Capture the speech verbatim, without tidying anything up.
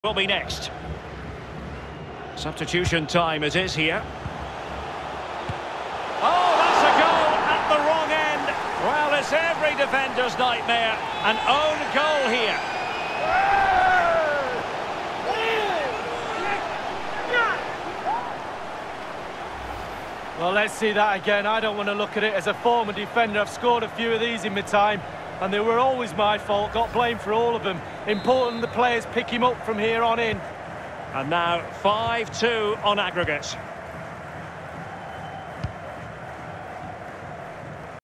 Will be next. Substitution time it is here. Oh, that's a goal at the wrong end. Well, it's every defender's nightmare. An own goal here. Well, let's see that again. I don't want to look at it as a former defender. I've scored a few of these in my time, and they were always my fault. Got blamed for all of them. Important the players pick him up from here on in. And now five two on aggregate.